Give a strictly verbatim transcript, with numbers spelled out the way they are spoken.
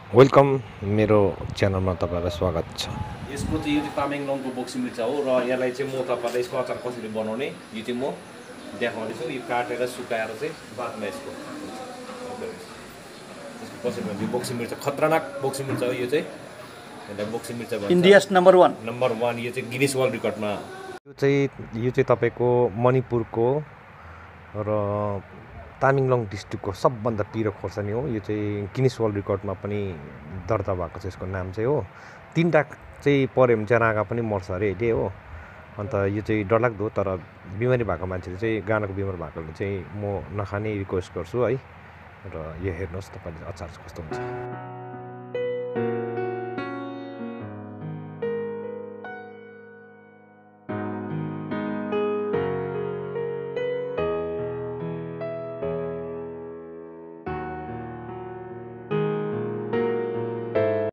Welcome मेरो च्यानलमा तपाईहरुलाई स्वागत छ। यसको चाहिँ यो चाहिँ तामेङलोङको बोक्सी मिर्चा हो र यसलाई चाहिँ म तपाईलाई यसको अचार कसरी बनाउने यो चाहिँ म देखाउँदैछु। यो काटेर सुकाएर चाहिँ बादमा यसको यसको कसरी भन्छ यो बोक्सी मिर्चा खतरनाक बोक्सी मिर्चा हो। यो चाहिँ यसलाई बोक्सी मिर्चा भन्छ। India's number one number one यो चाहिँ गिनिस वर्ल्ड रेकर्डमा यो चाहिँ यो चाहिँ तपाईको मणिपुरको र तामेङलोङ डिस्ट्रिक्टको सबभन्दा पिरो खोर्सानी हो। यो चाहिँ गिनिस वर्ल्ड रेकर्डमा पनि दर्ता भएको छ। यसको नाम चाहिँ हो तीनटा चाहिँ पर्यो भने चाहिँ रागा पनि मर्छ अरे अहिले हो। अन्त यो चाहिँ डरलाग्दो, तर बिमारी भएको मान्छेले चाहिँ गानाको बिमार भएकोले चाहिँ म नखाने रिक्वेस्ट गर्छु है। र यो हेर्नुहोस् तपाईले अचार कस्तो हुन्छ।